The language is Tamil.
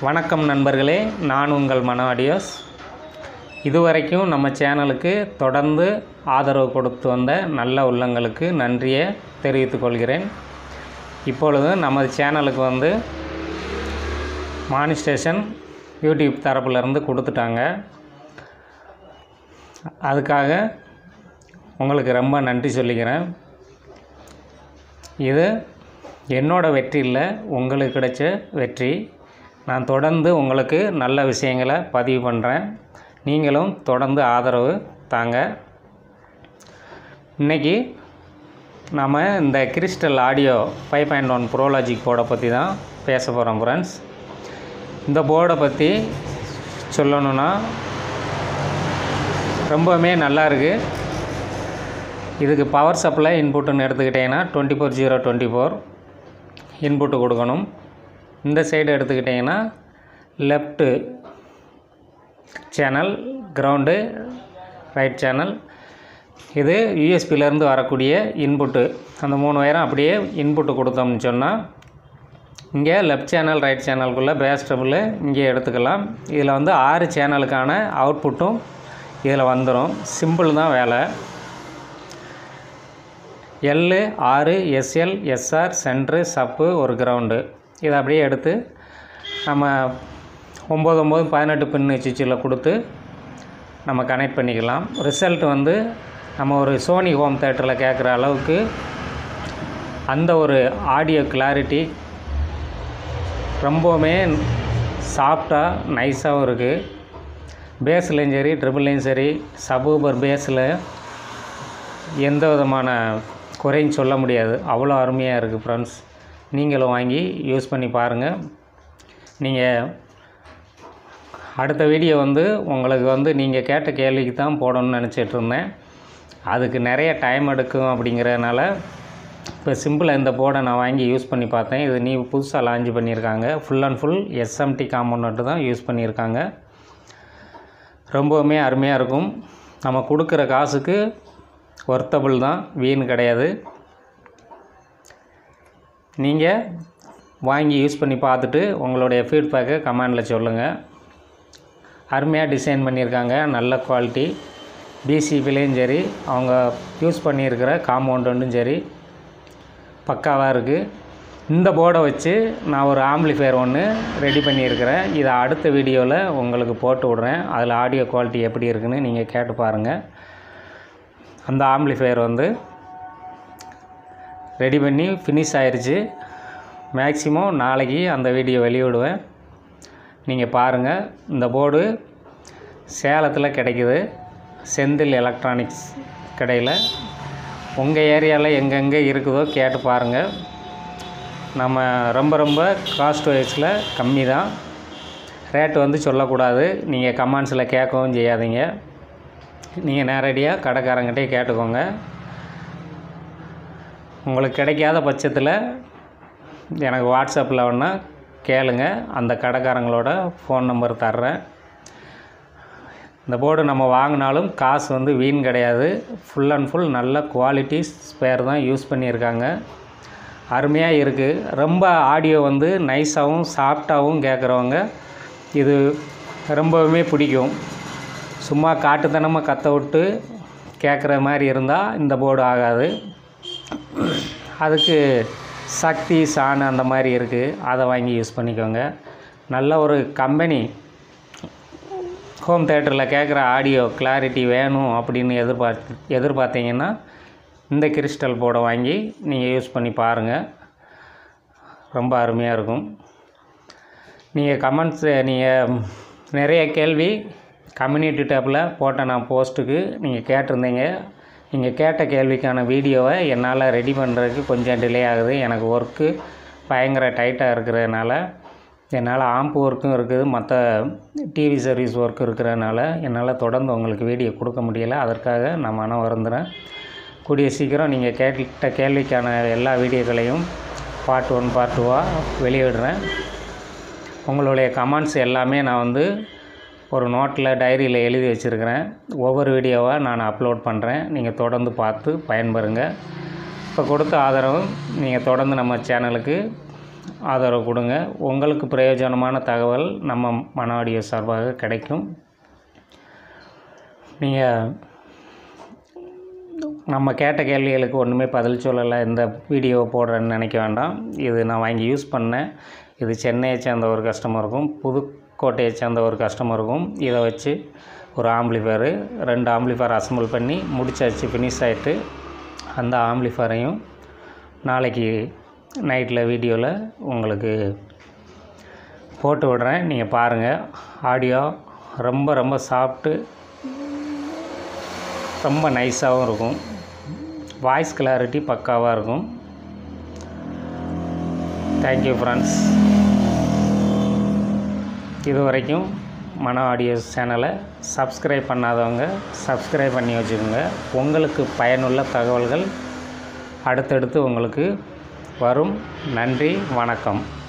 வணக்கம் நண்பர்களே, நான் உங்கள் மனோ ஆடியோஸ். இதுவரைக்கும் நம்ம சேனலுக்கு தொடர்ந்து ஆதரவு கொடுத்து வந்த நல்ல உள்ளங்களுக்கு நன்றியை தெரிவித்துக் கொள்கிறேன். இப்பொழுது நமது சேனலுக்கு மானிஸ்டேஷன் யூடியூப் தரப்புலேருந்து கொடுத்துட்டாங்க. அதுக்காக உங்களுக்கு ரொம்ப நன்றி சொல்லிக்கிறேன். இது என்னோட வெற்றி இல்லை, உங்களுக்கு கிடைச்ச வெற்றி. நான் தொடர்ந்து உங்களுக்கு நல்ல விஷயங்களை பதிவு பண்ணுறேன். நீங்களும் தொடர்ந்து ஆதரவு தாங்க. இன்றைக்கி நாம் இந்த கிறிஸ்டல் ஆடியோ 5.1 ப்ரோலாஜிக் போர்டை பற்றி தான் பேச போகிறோம் ஃப்ரெண்ட்ஸ். இந்த போர்டை பற்றி சொல்லணுன்னா ரொம்பவுமே நல்லா இருக்குது. இதுக்கு பவர் சப்ளை இன்புட்டுன்னு எடுத்துக்கிட்டிங்கன்னா 24/0/24 இன்புட்டு கொடுக்கணும். இந்த சைடு எடுத்துக்கிட்டிங்கன்னா left channel, ground, right channel. இது யூஎஸ்பியிலேருந்து வரக்கூடிய இன்புட்டு. அந்த 3 வயரும் அப்படியே இன்புட்டு கொடுத்தோம்னு சொன்னால் இங்கே லெஃப்ட் சேனல், ரைட் சேனலுக்குள்ளே பேஸ் ட்ரபிள் இங்கே எடுத்துக்கலாம். இதில் 6 சேனலுக்கான அவுட்புட்டும் இதில் வந்துடும். சிம்பிள் தான் வேலை. L 6 SL SR சென்ட்ரு சப்பு ஒரு கிரவுண்டு. இதை அப்படியே எடுத்து நம்ம 9/9 18 பின்னு சுவிட்சில் கொடுத்து நம்ம கனெக்ட் பண்ணிக்கலாம். ரிசல்ட் நம்ம ஒரு சோனி ஹோம் தேட்டரில் கேட்குற அளவுக்கு அந்த ஒரு ஆடியோ கிளாரிட்டி ரொம்பவுமே சாஃப்டாக நைஸாகவும் இருக்குது. பேஸ்லையும் சரி, ட்ரிபிள்லையும் சரி, சப்வூஃபர் பேஸில் எந்த விதமான குறையும் சொல்ல முடியாது. அவ்வளோ அருமையாக இருக்குது ஃப்ரெண்ட்ஸ். நீங்களும் வாங்கி யூஸ் பண்ணி பாருங்கள். நீங்கள் அடுத்த வீடியோ உங்களுக்கு நீங்கள் கேட்ட கேள்விக்கு தான் போடணும்னு நினச்சிட்டு இருந்தேன். அதுக்கு நிறைய டைம் எடுக்கும். அப்படிங்கிறதுனால இப்போ சிம்பிளாக இந்த போர்டை நான் வாங்கி யூஸ் பண்ணி பார்த்தேன். இது புதுசாக லான்ச் பண்ணியிருக்காங்க. Full and full SMT component தான் யூஸ் பண்ணியிருக்காங்க. ரொம்பவுமே அருமையாக இருக்கும். நம்ம கொடுக்குற காசுக்கு ஒர்த்தபிள் தான், வீண் கிடையாது. நீங்கள் வாங்கி யூஸ் பண்ணி பார்த்துட்டு உங்களுடைய ஃபீட்பேக்கை கமெண்டில் சொல்லுங்கள். அருமையாக டிசைன் பண்ணியிருக்காங்க, நல்ல குவாலிட்டி. பிசிபிலையும் சரி, அவங்க யூஸ் பண்ணியிருக்கிற காம்பவுண்டும் சரி பக்காவாக இருக்குது. இந்த போர்டை வச்சு நான் ஒரு ஆம்ப்ளிஃபையர் ஒன்று ரெடி பண்ணியிருக்கிறேன். இதை அடுத்த வீடியோவில் உங்களுக்கு போட்டு விட்றேன். அதில் ஆடியோ குவாலிட்டி எப்படி இருக்குன்னு நீங்கள் கேட்டு பாருங்கள். அந்த ஆம்ப்ளிஃபையர் ரெடி பண்ணி ஃபினிஷ் ஆயிடுச்சு. மேக்ஸிமம் நாளைக்கு அந்த வீடியோ வெளியிடுவேன், நீங்கள் பாருங்கள். இந்த போர்டு சேலத்தில் கிடைக்குது, செந்தில் எலக்ட்ரானிக்ஸ் கடையில். உங்கள் ஏரியாவில் எங்கெங்கே இருக்குதோ கேட்டு பாருங்கள். நம்ம ரொம்ப காஸ்ட் வைஸில் கம்மி தான். ரேட்டு சொல்லக்கூடாது. நீங்கள் கமெண்ட்ஸில் கேட்கவும் செய்யாதீங்க. நீங்கள் நேரடியாக கடைக்காரங்கிட்டே கேட்டுக்கோங்க. உங்களுக்கு கிடைக்காத பட்சத்தில் எனக்கு வாட்ஸ்அப்பில் வேணால் கேளுங்க. அந்த கடைக்காரங்களோட ஃபோன் நம்பர் தர்றேன். இந்த போர்டு நம்ம வாங்கினாலும் காசு வீண் கிடையாது. ஃபுல் அண்ட் ஃபுல் நல்ல குவாலிட்டி ஸ்பேர் தான் யூஸ் பண்ணியிருக்காங்க. அருமையாக இருக்குது. ரொம்ப ஆடியோ நைஸாகவும் சாஃப்டாகவும் கேட்குறவங்க இது ரொம்பவுமே பிடிக்கும். சும்மா காட்டுத்தனமாக கத்த விட்டு கேட்குற மாதிரி இருந்தால் இந்த போர்டு ஆகாது. அதுக்கு சக்தி சான் அந்த மாதிரி இருக்குது, அதை வாங்கி யூஸ் பண்ணிக்கோங்க. நல்ல ஒரு கம்பெனி ஹோம் தேட்டரில் கேட்குற ஆடியோ கிளாரிட்டி வேணும் அப்படின்னு எதிர்பார்த்தீங்கன்னா இந்த கிறிஸ்டல் போர்டை வாங்கி நீங்கள் யூஸ் பண்ணி பாருங்கள். ரொம்ப அருமையாக இருக்கும். நீங்கள் நீங்கள் நிறைய கேள்வி கம்யூனிட்டி டேப்பில் போட்ட நான் போஸ்ட்டுக்கு நீங்கள் கேட்டிருந்தீங்க. நீங்கள் கேட்ட கேள்விக்கான வீடியோவை என்னால் ரெடி பண்ணுறதுக்கு கொஞ்சம் டிலே ஆகுது. எனக்கு ஒர்க்கு பயங்கர டைட்டாக இருக்கிறதுனால, என்னால் ஆம்ப் ஒர்க்கும் இருக்குது, மற்ற டிவி சர்வீஸ் ஒர்க் இருக்கிறதுனால என்னால் தொடர்ந்து உங்களுக்கு வீடியோ கொடுக்க முடியலை. அதற்காக நான் மனம் வருந்துகிறேன். கூடிய சீக்கிரம் நீங்கள் கேட்ட கேள்விக்கான எல்லா வீடியோக்களையும் பார்ட் 1 பார்ட் 2 வெளியிடுறேன். உங்களுடைய கமெண்ட்ஸ் எல்லாமே நான் ஒரு நோட்டில், டைரியில் எழுதி வச்சுருக்கிறேன். ஒவ்வொரு வீடியோவாக நான் அப்லோட் பண்ணுறேன். நீங்கள் தொடர்ந்து பார்த்து பயன்பெறுங்க. இப்போ கொடுத்த ஆதரவும் நீங்கள் தொடர்ந்து நம்ம சேனலுக்கு ஆதரவு கொடுங்க. உங்களுக்கு பிரயோஜனமான தகவல் நம்ம மன ஆடியோ சார்பாக கிடைக்கும். நீங்கள் நம்ம கேட்ட கேள்விகளுக்கு ஒன்றுமே பதில் சொல்லலை, இந்த வீடியோவை போடுறேன்னு நினைக்க வேண்டாம். இது நான் வாங்கி யூஸ் பண்ணேன். இது சென்னையை சேர்ந்த ஒரு கஸ்டமருக்கும் புதுக்கோட்டையை சேர்ந்த ஒரு கஸ்டமருக்கும் இதை வச்சு ஒரு ஆம்பிளிஃபயரு 2 ஆம்பிளிஃபயர் அசம்பிள் பண்ணி முடிச்சாச்சு, ஃபினிஷ் ஆகிட்டு. அந்த ஆம்பிளிஃபயரையும் நாளைக்கு நைட்டில் வீடியோவில் உங்களுக்கு போட்டு விடுறேன். நீங்கள் பாருங்கள். ஆடியோ ரொம்ப ரொம்ப சாஃப்ட்டு, ரொம்ப நைஸாகவும் இருக்கும். வாய்ஸ் கிளாரிட்டி பக்காவாக இருக்கும். Thank you friends. இது வரைக்கும் மன ஆடியோ சேனலை சப்ஸ்கிரைப் பண்ணாதவங்க சப்ஸ்கிரைப் பண்ணி வச்சுக்கோங்க. உங்களுக்கு பயனுள்ள தகவல்கள் அடுத்தடுத்து உங்களுக்கு வரும். நன்றி, வணக்கம்.